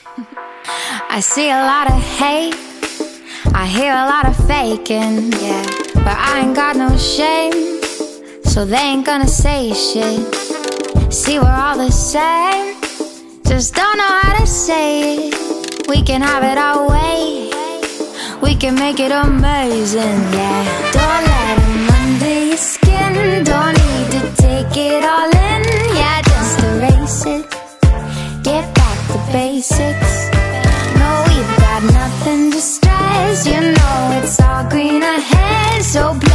I see a lot of hate, I hear a lot of faking, yeah. But I ain't got no shame, so they ain't gonna say shit. See, we're all the same, just don't know how to say it. We can have it our way, we can make it amazing, yeah. Don't let them under your skin, don't need to take it all in, yeah. Just erase it, get back to basics. No, we've got nothing to stress, you know it's all green ahead, so